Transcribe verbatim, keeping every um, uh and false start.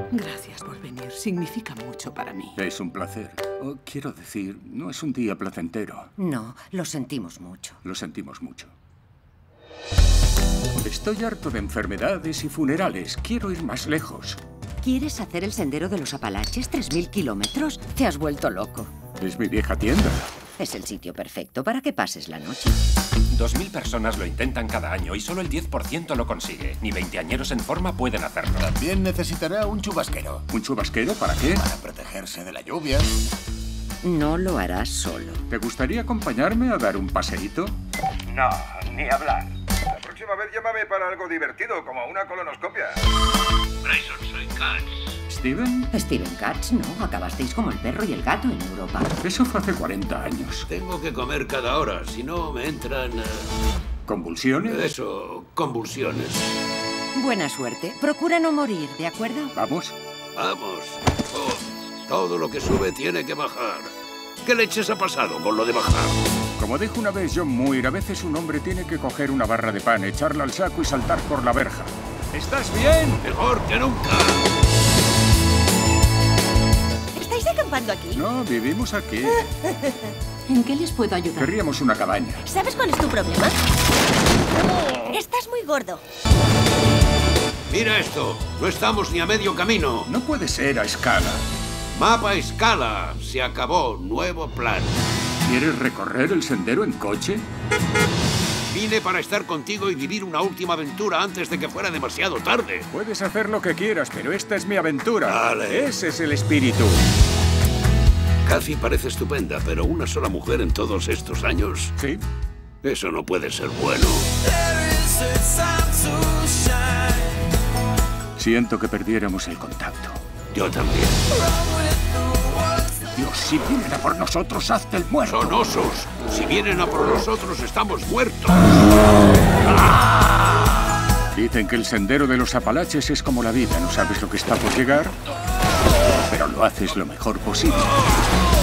Gracias por venir. Significa mucho para mí. Es un placer. Oh, quiero decir, no es un día placentero. No, lo sentimos mucho. Lo sentimos mucho. Estoy harto de enfermedades y funerales. Quiero ir más lejos. ¿Quieres hacer el sendero de los Apalaches? ¿Tres mil kilómetros? Te has vuelto loco. Es mi vieja tienda. Es el sitio perfecto para que pases la noche. Dos mil personas lo intentan cada año y solo el diez por ciento lo consigue. Ni veinteañeros en forma pueden hacerlo. También necesitará un chubasquero. ¿Un chubasquero? ¿Para qué? Para protegerse de la lluvia. No lo harás solo. ¿Te gustaría acompañarme a dar un paseíto? No, ni hablar. La próxima vez llámame para algo divertido, como una colonoscopia. Grayson, soy Katz. ¿Steven? Steven Katz, no. Acabasteis como el perro y el gato en Europa. Eso fue hace cuarenta años. Tengo que comer cada hora, si no me entran... Uh... ¿Convulsiones? Eso, convulsiones. Buena suerte. Procura no morir, ¿de acuerdo? ¿Vamos? Vamos. Oh, todo lo que sube tiene que bajar. ¿Qué leches ha pasado con lo de bajar? Como dijo una vez John Muir, a veces un hombre tiene que coger una barra de pan, echarla al saco y saltar por la verja. ¿Estás bien? Mejor que nunca. ¿Estáis acampando aquí? No, vivimos aquí. ¿En qué les puedo ayudar? Querríamos una cabaña. ¿Sabes cuál es tu problema? Estás muy gordo. Mira esto. No estamos ni a medio camino. No puede ser a escala. Mapa a escala. Se acabó. Nuevo plan. ¿Quieres recorrer el sendero en coche? Vine para estar contigo y vivir una última aventura antes de que fuera demasiado tarde. Puedes hacer lo que quieras, pero esta es mi aventura. Vale. Ese es el espíritu. Cathy parece estupenda, pero una sola mujer en todos estos años... Sí. Eso no puede ser bueno. Siento que perdiéramos el contacto. Yo también. Dios, si vienen a por nosotros, hazte el muerto. Son osos. Si vienen a por nosotros, estamos muertos. Dicen que el sendero de los Apalaches es como la vida. No sabes lo que está por llegar, pero lo haces lo mejor posible.